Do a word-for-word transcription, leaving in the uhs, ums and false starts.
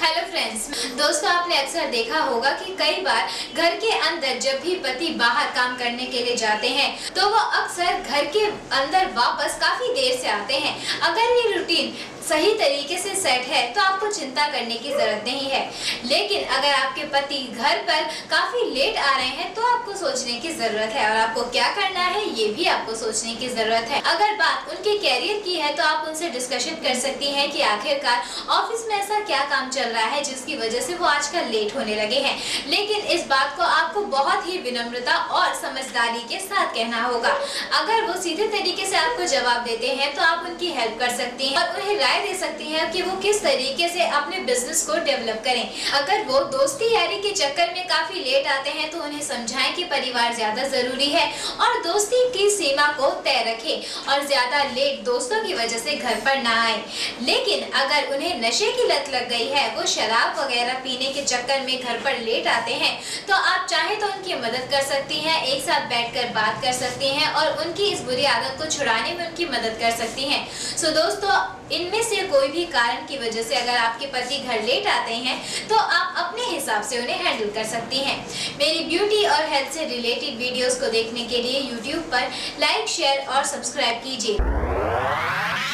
Hello friends, दोस्तों आपने अक्सर देखा होगा कि कई बार घर के अंदर जब भी पति बाहर काम करने के लिए जाते हैं तो वो अक्सर घर के अंदर वापस काफी देर से आते हैं। अगर ये रूटीन सही तरीके से सेट है तो आपको चिंता करने की जरूरत नहीं है, लेकिन अगर आपके पति घर पर काफी लेट आ रहे हैं तो आपको सोचने की जरूरत है और आपको क्या करना है ये भी आपको सोचने की जरूरत है। अगर बात उनके कैरियर की है तो आप उनसे डिस्कशन कर सकती हैं कि आखिरकार ऑफिस में ऐसा क्या काम चल रहा है जिसकी वजह से वो आजकल लेट होने लगे हैं, लेकिन इस बात को आपको बहुत ही विनम्रता और समझदारी के साथ कहना होगा। अगर वो सीधे तरीके से आपको जवाब देते हैं तो आप उनकी हेल्प कर सकती हैं और उन्हें राय दे सकती हैं कि वो किस तरीके से अपने बिजनेस को डेवलप करें। अगर वो दोस्ती यारी के चक्कर में काफी लेट आते हैं तो उन्हें समझाएं कि परिवार ज्यादा जरूरी है और दोस्ती की सीमा को तय रखें और ज्यादा लेट दोस्तों की वजह से घर पर ना आए। लेकिन अगर उन्हें नशे की लत लग गई है, वो शराब वगैरह पीने के चक्कर में घर पर लेट आते हैं, तो आप चाहे तो उनकी मदद कर सकती हैं, एक साथ बैठकर बात कर सकती हैं और उनकी इस बुरी आदत को छुड़ाने में उनकी मदद कर सकती हैं। सो दोस्तों, इनमें से कोई भी कारण की वजह से अगर आपके पति घर लेट आते हैं तो आप अपने हिसाब से उन्हें हैंडल कर सकती हैं। मेरी ब्यूटी और हेल्थ से रिलेटेड वीडियोस को देखने के लिए यूट्यूब पर लाइक, शेयर और सब्सक्राइब कीजिए।